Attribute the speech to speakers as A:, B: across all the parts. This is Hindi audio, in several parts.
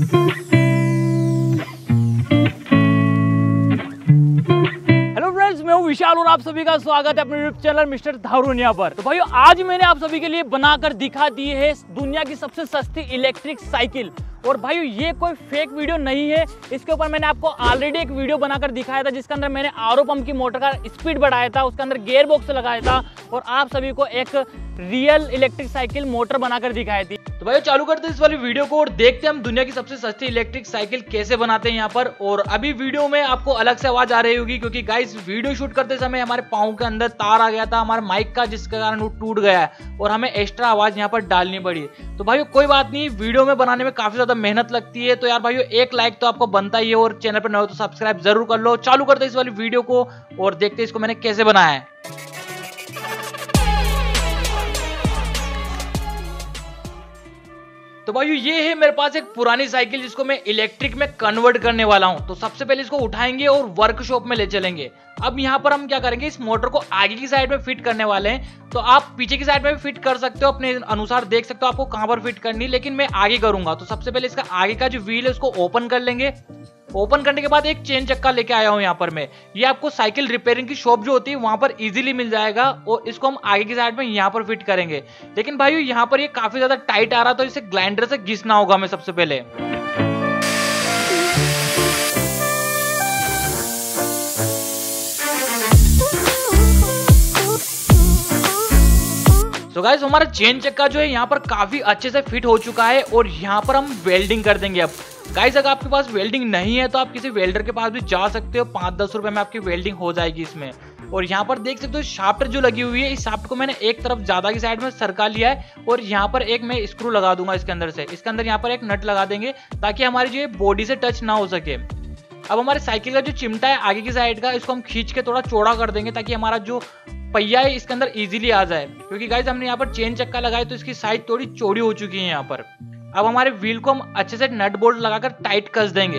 A: मैं हूं विशाल और आप सभी का स्वागत है अपने यूट्यूब चैनल मिस्टर धारुनिया पर। तो भाइयों आज मैंने आप सभी के लिए बनाकर दिखा दी है दुनिया की सबसे सस्ती इलेक्ट्रिक साइकिल। और भाइयों ये कोई फेक वीडियो नहीं है, इसके ऊपर मैंने आपको ऑलरेडी एक वीडियो बनाकर दिखाया था जिसके अंदर मैंने आरओ पंप की मोटर का स्पीड बढ़ाया था, उसके अंदर गियर बॉक्स लगाया था और आप सभी को एक रियल इलेक्ट्रिक साइकिल मोटर बनाकर दिखाई थी। तो भाइयों चालू करते हैं इस वाली वीडियो को और देखते हैं हम दुनिया की सबसे सस्ती इलेक्ट्रिक साइकिल कैसे बनाते हैं यहाँ पर। और अभी वीडियो में आपको अलग से आवाज आ रही होगी क्योंकि गाइस वीडियो शूट करते समय हमारे पाँव के अंदर तार आ गया था हमारे माइक का, जिसके कारण वो टूट गया है और हमें एक्स्ट्रा आवाज यहाँ पर डालनी पड़ी। तो भाइयों कोई बात नहीं, वीडियो में बनाने में काफी ज्यादा मेहनत लगती है, तो यार भाइयों एक लाइक तो आपको बनता ही है और चैनल पर नए हो तो सब्सक्राइब जरूर कर लो। चालू करते हैं इस वाली वीडियो को और देखते हैं इसको मैंने कैसे बनाया है। तो भाइयों ये है मेरे पास एक पुरानी साइकिल जिसको मैं इलेक्ट्रिक में कन्वर्ट करने वाला हूं। तो सबसे पहले इसको उठाएंगे और वर्कशॉप में ले चलेंगे। अब यहाँ पर हम क्या करेंगे, इस मोटर को आगे की साइड में फिट करने वाले हैं। तो आप पीछे की साइड में भी फिट कर सकते हो, अपने अनुसार देख सकते हो आपको कहां पर फिट करनी है, लेकिन मैं आगे करूंगा। तो सबसे पहले इसका आगे का जो व्हील है उसको ओपन कर लेंगे। ओपन करने के बाद एक चेन चक्का लेके आया हूं यहाँ पर मैं, ये आपको साइकिल रिपेयरिंग की शॉप जो होती है वहां पर इजीली मिल जाएगा और इसको हम आगे की साइड में यहाँ पर फिट करेंगे। लेकिन भाइयों यहाँ पर ये काफी ज्यादा टाइट आ रहा, तो इसे ग्राइंडर से घिसना होगा हमें सबसे पहले। तो गाइस हमारा चेन चक्का जो है यहाँ पर काफी अच्छे से फिट हो चुका है और यहाँ पर हम वेल्डिंग कर देंगे। अब गाइस अगर आपके पास वेल्डिंग नहीं है तो आप किसी वेल्डर के पास भी जा सकते हो, 5-10 रुपए में आपकी वेल्डिंग हो जाएगी इसमें। और यहाँ पर देख सकते हो शाफ्ट जो लगी हुई है, इस शाफ्ट को मैंने एक तरफ ज्यादा की साइड में सरका लिया है और यहाँ पर एक मैं स्क्रू लगा दूंगा इसके अंदर से। इसके अंदर यहाँ पर एक नट लगा देंगे ताकि हमारी जो बॉडी से टच ना हो सके। अब हमारे साइकिल का जो चिमटा है आगे की साइड का, इसको हम खींच के थोड़ा चौड़ा कर देंगे ताकि हमारा जो पहिया है इसके अंदर इजीली आ जाए, क्योंकि गाइस हमने यहाँ पर चेन चक्का लगाया तो इसकी साइड थोड़ी चौड़ी हो चुकी है यहाँ पर। अब हमारे व्हील को हम अच्छे से नट बोल्ट लगाकर टाइट कस देंगे।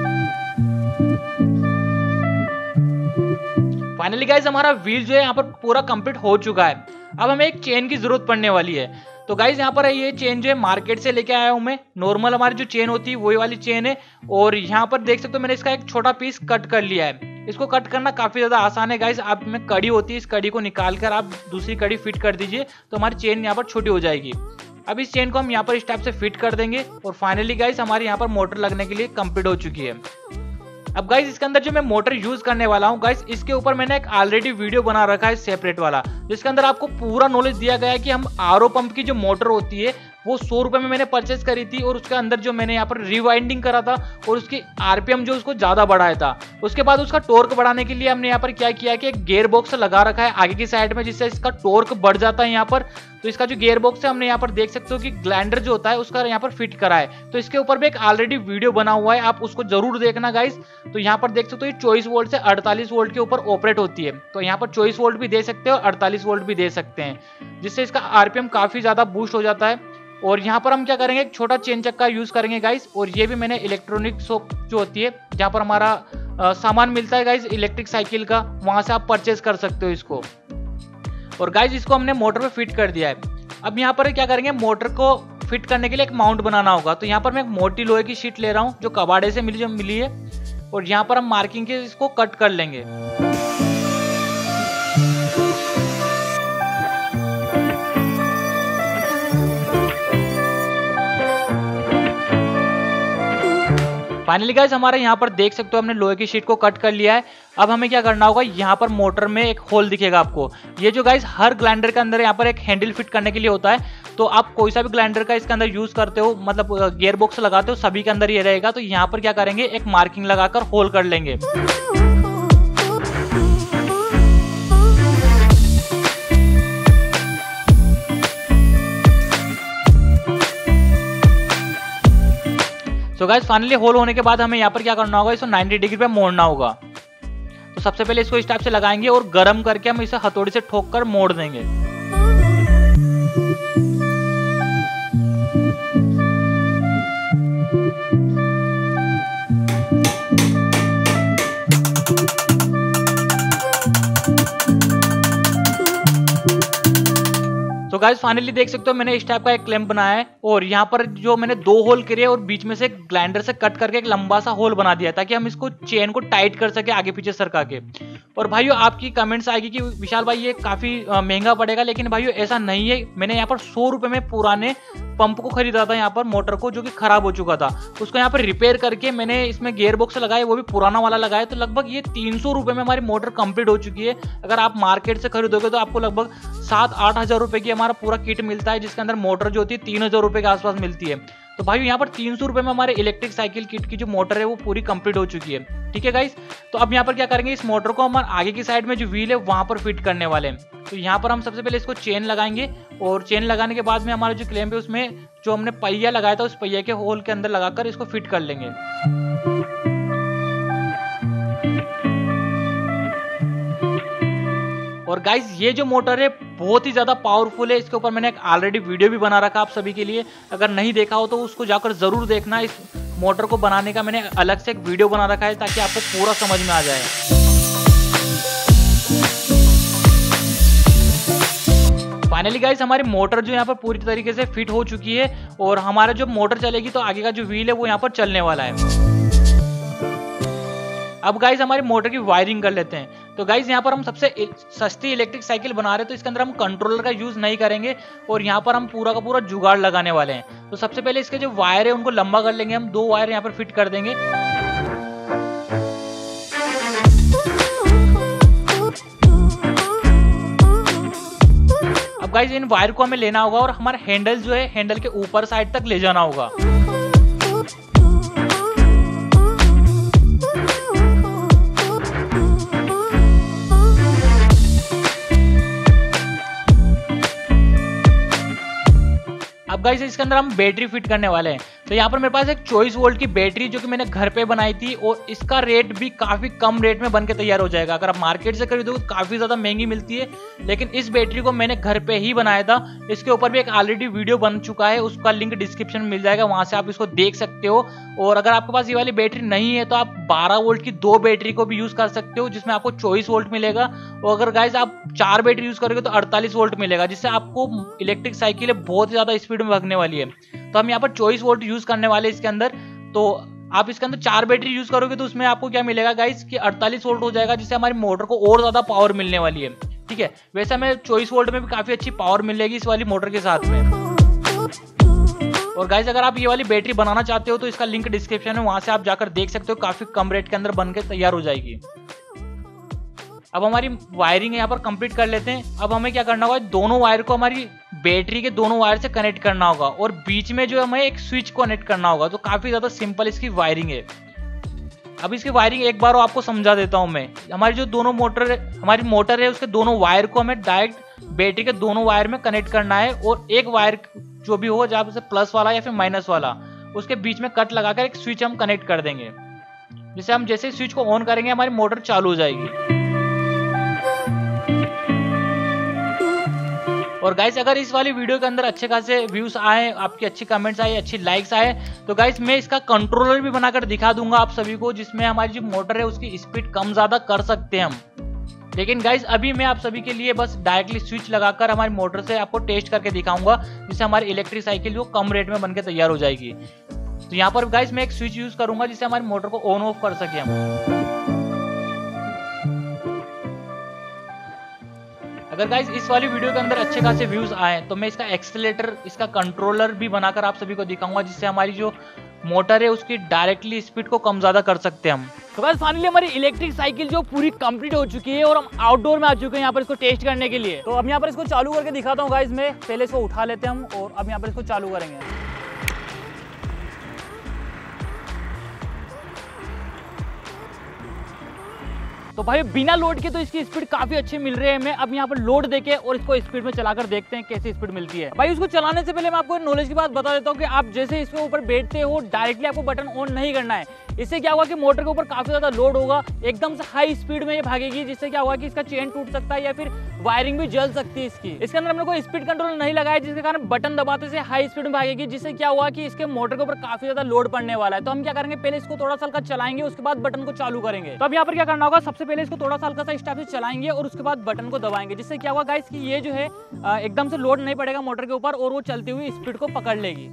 A: फाइनली गाइस हमारा व्हील जो है यहाँ पर पूरा कंप्लीट हो चुका है। अब हमें एक चेन की जरूरत पड़ने वाली है। तो गाइस यहाँ पर ये चेन जो है मार्केट से लेके आया हूं मैं, नॉर्मल हमारी जो चेन होती है वही वाली चेन है। और यहाँ पर देख सकते हो मैंने इसका एक छोटा पीस कट कर लिया है। इसको कट करना काफी ज्यादा आसान है गाइस। आप में कड़ी होती है, इस कड़ी को निकाल कर आप दूसरी कड़ी फिट कर दीजिए तो हमारी चेन यहाँ पर छोटी हो जाएगी। अब इस चेन को हम यहाँ पर इस टाइप से फिट कर देंगे और फाइनली गाइस हमारी यहाँ पर मोटर लगने के लिए कंप्लीट हो चुकी है। अब गाइस इसके अंदर जो मैं मोटर यूज करने वाला हूँ गाइस, इसके ऊपर मैंने एक ऑलरेडी वीडियो बना रखा है सेपरेट वाला, जिसके अंदर आपको पूरा नॉलेज दिया गया है कि हम आरओ पंप की जो मोटर होती है वो 100 रुपए में मैंने परचेज करी थी और उसके अंदर जो मैंने यहाँ पर रिवाइंडिंग करा था और उसकी आरपीएम जो उसको ज्यादा बढ़ाया था। उसके बाद उसका टॉर्क बढ़ाने के लिए हमने यहाँ पर क्या किया कि एक गियर बॉक्स लगा रखा है आगे की साइड में, जिससे इसका टॉर्क बढ़ जाता है यहाँ पर। तो इसका जो गियर बॉक्स है हमने यहाँ पर देख सकते हो कि ग्राइंडर जो होता है उसका यहाँ पर फिट करा है। तो इसके ऊपर भी एक ऑलरेडी वीडियो बना हुआ है, आप उसको जरूर देखना गाइस। तो यहाँ पर देख सकते हो ये 24 वोल्ट से 48 वोल्ट के ऊपर ऑपरेट होती है। तो यहाँ पर 24 वोल्ट भी दे सकते हो और 48 वोल्ट भी दे सकते हैं, जिससे इसका आरपीएम काफी ज्यादा बूस्ट हो जाता है। और यहाँ पर हम क्या करेंगे, एक छोटा चेन चक्का यूज करेंगे गाइस। और ये भी मैंने इलेक्ट्रॉनिक शॉप जो होती है जहाँ पर हमारा सामान मिलता है गाइस इलेक्ट्रिक साइकिल का, वहां से आप परचेज कर सकते हो इसको। और गाइस इसको हमने मोटर पे फिट कर दिया है। अब यहाँ पर क्या करेंगे, मोटर को फिट करने के लिए एक माउंट बनाना होगा। तो यहाँ पर मैं एक मोटी लोहे की शीट ले रहा हूँ जो कबाड़े से मिली है और यहाँ पर हम मार्किंग के इसको कट कर लेंगे। फाइनली गाइस हमारे यहाँ पर देख सकते हो हमने लोहे की शीट को कट कर लिया है। अब हमें क्या करना होगा, यहाँ पर मोटर में एक होल दिखेगा आपको। ये जो गाइस हर ग्राइंडर के अंदर यहाँ पर एक हैंडल फिट करने के लिए होता है। तो आप कोई सा भी ग्राइंडर का इसके अंदर यूज करते हो, मतलब गियर बॉक्स लगाते हो, सभी के अंदर ये रहेगा। तो यहाँ पर क्या करेंगे, एक मार्किंग लगाकर होल कर लेंगे। तो गाइस फाइनली होल होने के बाद हमें यहाँ पर क्या करना होगा, इसको 90 डिग्री पे मोड़ना होगा। तो सबसे पहले इसको इस टाइप से लगाएंगे और गर्म करके हम इसे हथौड़ी से ठोक कर मोड़ देंगे। तो गाइस फाइनली देख सकते हो मैंने इस टाइप का एक क्लैंप बनाया है और यहाँ पर जो मैंने 2 होल करे और बीच में से ग्राइंडर से कट करके एक लंबा सा होल बना दिया ताकि हम इसको चेन को टाइट कर सके आगे पीछे सरका के। और भाइयों आपकी कमेंट्स आएगी कि विशाल भाई ये काफी महंगा पड़ेगा, लेकिन भाइयों ऐसा नहीं है। मैंने यहाँ पर 100 रुपए में पुराने पंप को खरीदा था, यहाँ पर मोटर को, जो कि खराब हो चुका था। उसको यहाँ पर रिपेयर करके मैंने इसमें गियर बॉक्स लगाया, वो भी पुराना वाला लगाया। तो लगभग ये 300 रुपए में हमारी मोटर कंप्लीट हो चुकी है। अगर आप मार्केट से खरीदोगे तो आपको लगभग 7-8 हजार रुपए की हमारा पूरा किट मिलता है, जिसके अंदर मोटर जो होती है 3000 रुपए के आसपास मिलती है। तो भाई यहाँ पर 300 रुपए में हमारे इलेक्ट्रिक साइकिल किट की जो मोटर है वो पूरी कंप्लीट हो चुकी है। ठीक है गाइस, तो अब यहाँ पर क्या करेंगे, इस मोटर को हम आगे की साइड में जो व्हील है वहां पर फिट करने वाले हैं। तो यहाँ पर हम सबसे पहले इसको चेन लगाएंगे और चेन लगाने के बाद में हमारा जो क्लैंप है उसमें जो हमने पहिया लगाया था उस पहिया के होल के अंदर लगाकर इसको फिट कर लेंगे। और गाइज ये जो मोटर है बहुत ही ज्यादा पावरफुल है। इसके ऊपर मैंने एक ऑलरेडी वीडियो भी बना रखा आप सभी के लिए, अगर नहीं देखा हो तो उसको जाकर जरूर देखना। इस मोटर को बनाने का मैंने अलग से एक वीडियो बना रखा है ताकि आपको पूरा समझ में आ जाए। फाइनली गाइस हमारी मोटर जो यहाँ पर पूरी तरीके से फिट हो चुकी है और हमारा जो मोटर चलेगी तो आगे का जो व्हील है वो यहाँ पर चलने वाला है। अब गाइस हमारी मोटर की वायरिंग कर लेते हैं। तो गाइस यहाँ पर हम सबसे सस्ती इलेक्ट्रिक साइकिल बना रहे हैं, तो इसके अंदर हम कंट्रोलर का यूज नहीं करेंगे और यहाँ पर हम पूरा का पूरा जुगाड़ लगाने वाले हैं। तो सबसे पहले इसके जो वायर है उनको लंबा कर लेंगे, हम 2 वायर यहाँ पर फिट कर देंगे। अब गाइस इन वायर को हमें लेना होगा और हमारा हैंडल जो है हैंडल के ऊपर साइड तक ले जाना होगा। अब गाइस इसके अंदर हम बैटरी फिट करने वाले हैं। तो यहाँ पर मेरे पास एक 24 वोल्ट की बैटरी जो कि मैंने घर पे बनाई थी और इसका रेट भी काफी कम रेट में बनके तैयार हो जाएगा। अगर आप मार्केट से खरीदोगे तो काफी ज्यादा महंगी मिलती है, लेकिन इस बैटरी को मैंने घर पे ही बनाया था। इसके ऊपर भी एक ऑलरेडी वीडियो बन चुका है, उसका लिंक डिस्क्रिप्शन में मिल जाएगा, वहां से आप इसको देख सकते हो। और अगर आपके पास ये वाली बैटरी नहीं है तो आप 12 वोल्ट की 2 बैटरी को भी यूज कर सकते हो, जिसमें आपको 24 वोल्ट मिलेगा। और अगर गाइस आप 4 बैटरी यूज करोगे तो 48 वोल्ट मिलेगा, जिससे आपको इलेक्ट्रिक साइकिल बहुत ही ज्यादा स्पीड में भागने वाली है। तो हम यहाँ पर 24 वोल्ट यूज करने वाले इसके अंदर। तो आप इसके अंदर 4 बैटरी यूज करोगे तो उसमें आपको क्या मिलेगा गाइस कि 48 वोल्ट हो जाएगा, जिससे हमारी मोटर को और ज्यादा पावर मिलने वाली है। ठीक है, वैसे हमें 24 वोल्ट में भी काफी अच्छी पावर मिलेगी इस वाली मोटर के साथ में। और गाइस अगर आप ये वाली बैटरी बनाना चाहते हो तो इसका लिंक डिस्क्रिप्शन है, वहां से आप जाकर देख सकते हो, काफी कम रेट के अंदर बनकर तैयार हो जाएगी। अब हमारी वायरिंग यहाँ पर कंप्लीट कर लेते हैं। अब हमें क्या करना होगा, दोनों वायर को हमारी बैटरी के दोनों वायर से कनेक्ट करना होगा और बीच में जो हमें एक स्विच कनेक्ट करना होगा। तो काफी ज्यादा सिंपल इसकी वायरिंग है। अब इसकी वायरिंग एक बार आपको समझा देता हूं मैं। हमारी जो दोनों हमारी मोटर है उसके दोनों वायर को हमें डायरेक्ट बैटरी के दोनों वायर में कनेक्ट करना है और एक वायर जो भी हो, जहां से प्लस वाला या फिर माइनस वाला, उसके बीच में कट लगाकर एक स्विच हम कनेक्ट कर देंगे, जिससे हम जैसे स्विच को ऑन करेंगे हमारी मोटर चालू हो जाएगी। और गाइस अगर इस वाली वीडियो के अंदर अच्छे खासे व्यूज आए, आपकी अच्छी कमेंट्स आए, अच्छी लाइक्स आए, तो गाइस मैं इसका कंट्रोलर भी बनाकर दिखा दूंगा आप सभी को, जिसमें हमारी जो मोटर है उसकी स्पीड कम ज्यादा कर सकते हैं हम। लेकिन गाइस अभी मैं आप सभी के लिए बस डायरेक्टली स्विच लगाकर हमारी मोटर से आपको टेस्ट करके दिखाऊंगा, जिससे हमारी इलेक्ट्रिक साइकिल जो कम रेट में बनकर तैयार हो जाएगी। तो यहाँ पर गाइस मैं एक स्विच यूज करूंगा जिससे हमारी मोटर को ऑन ऑफ कर सके हम। अगर गाइस इस वाली वीडियो के अंदर अच्छे खासे व्यूज आए तो मैं इसका एक्सीलरेटर, इसका कंट्रोलर भी बनाकर आप सभी को दिखाऊंगा, जिससे हमारी जो मोटर है उसकी डायरेक्टली स्पीड को कम ज्यादा कर सकते हैं हम। तो गाइस फाइनली हमारी इलेक्ट्रिक साइकिल जो पूरी कंप्लीट हो चुकी है और हम आउटडोर में आ चुके हैं यहाँ पर इसको टेस्ट करने के लिए। तो अब यहाँ पर इसको चालू करके दिखाता हूँ गाइस मैं। पहले इसको उठा लेते हैं हम और अब यहाँ पर इसको चालू करेंगे। तो भाई बिना लोड के तो इसकी स्पीड काफी अच्छी मिल रही है हमें। अब यहाँ पर लोड देके और इसको स्पीड में चलाकर देखते हैं कैसी स्पीड मिलती है। भाई उसको चलाने से पहले मैं आपको नॉलेज की बात बता देता हूँ कि आप जैसे इसके ऊपर बैठते हो डायरेक्टली आपको बटन ऑन नहीं करना है। इससे क्या होगा कि मोटर के ऊपर काफी ज्यादा लोड होगा, एकदम से हाई स्पीड में ये भागेगी, जिससे क्या होगा कि इसका चेन टूट सकता है या फिर
B: वायरिंग भी जल सकती है इसकी। इसके अंदर हमने कोई स्पीड कंट्रोल नहीं लगाया, जिसके कारण बटन दबाते से हाई स्पीड में भागेगी, जिससे क्या हुआ कि इसके मोटर के ऊपर काफी ज्यादा लोड पड़ने वाला है। तो हम क्या करेंगे, पहले इसको थोड़ा सा हल्का चलाएंगे, उसके बाद बटन को चालू करेंगे। तो अब यहाँ पर क्या करना होगा, सबसे पहले इसको थोड़ा सा हल्का सा इस टाइप से चलाएंगे और उसके बाद बटन को दबाएंगे, जिससे क्या होगा गाइस कि ये जो है एकदम से लोड नहीं पड़ेगा मोटर के ऊपर और वो चलती हुई स्पीड को पकड़ लेगी।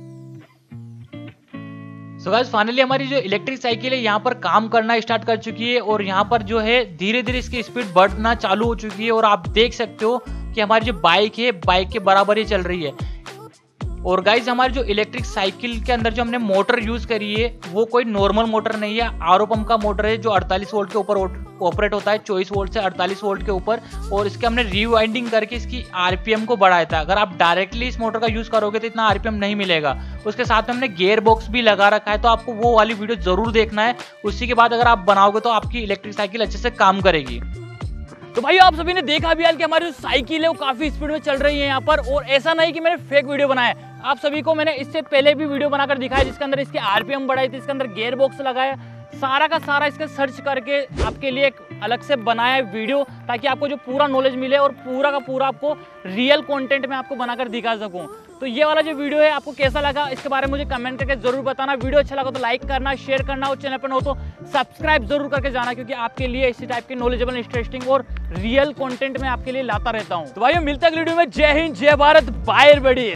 A: सो गाइस फाइनली हमारी जो इलेक्ट्रिक साइकिल है यहाँ पर काम करना स्टार्ट कर चुकी है और यहाँ पर जो है धीरे धीरे इसकी स्पीड बढ़ना चालू हो चुकी है और आप देख सकते हो कि हमारी जो बाइक है बाइक के बराबर ही चल रही है। और गाइज हमारी जो इलेक्ट्रिक साइकिल के अंदर जो हमने मोटर यूज करी है वो कोई नॉर्मल मोटर नहीं है, आरओ पंप का मोटर है जो 48 वोल्ट के ऊपर ऑपरेट होता है, 24 वोल्ट से 48 वोल्ट के ऊपर। और इसके हमने रीवाइंडिंग करके इसकी आरपीएम को बढ़ाया था। अगर आप डायरेक्टली इस मोटर का यूज करोगे तो इतना आरपीएम नहीं मिलेगा। उसके साथ में हमने गियर बॉक्स भी लगा रखा है, तो आपको वो वाली वीडियो जरूर देखना है। उसी के बाद अगर आप बनाओगे तो आपकी इलेक्ट्रिक साइकिल अच्छे से काम करेगी।
B: तो भाई आप सभी ने देखा भी कि हमारी जो साइकिल है वो काफी स्पीड में चल रही है यहाँ पर। और ऐसा नहीं कि मैंने फेक वीडियो बनाया, आप सभी को मैंने इससे पहले भी वीडियो बनाकर दिखाया जिसके अंदर इसके आरपीएम बढ़ाई थी, इसके अंदर गियर बॉक्स लगाया, सारा का सारा इसका सर्च करके आपके लिए एक अलग से बनाया है वीडियो, ताकि आपको जो पूरा नॉलेज मिले और पूरा का पूरा आपको रियल कंटेंट में आपको बनाकर दिखा सकूं। तो ये वाला जो वीडियो है आपको कैसा लगा इसके बारे में मुझे कमेंट करके जरूर बताना। वीडियो अच्छा लगा तो लाइक करना, शेयर करना और चैनल पर न हो तो सब्सक्राइब जरूर करके जाना, क्योंकि आपके लिए इसी टाइप के नॉलेजेबल, इंटरेस्टिंग और रियल कंटेंट में आपके लिए लाता रहता हूं। तो भाइयों मिलता है अगली वीडियो में। जय हिंद, जय भारत, बाय एवरीबॉडी।